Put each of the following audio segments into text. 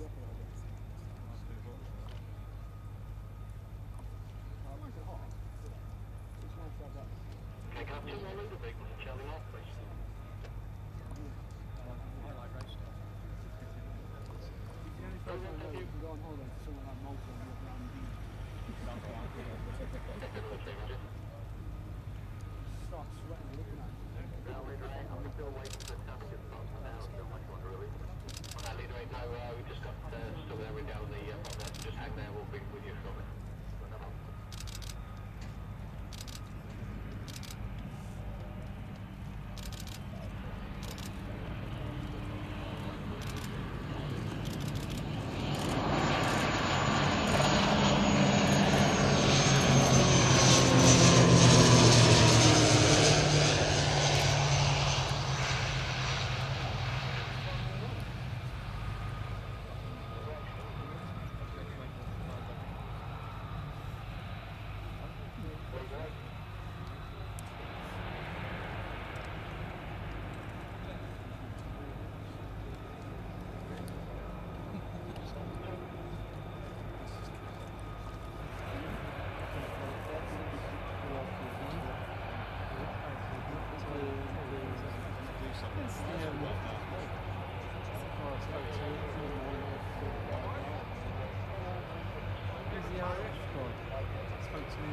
Pick up two more little vehicles and Charlie off, please. Start sweating looking at it. Now, leader 8, I'm still waiting for the task to start now. Still much longer, really. Leader 8, no, we just got still there. We're down the front there. Just hang there. We'll be with you shortly.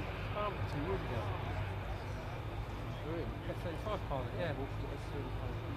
F35 pilot, yeah, well,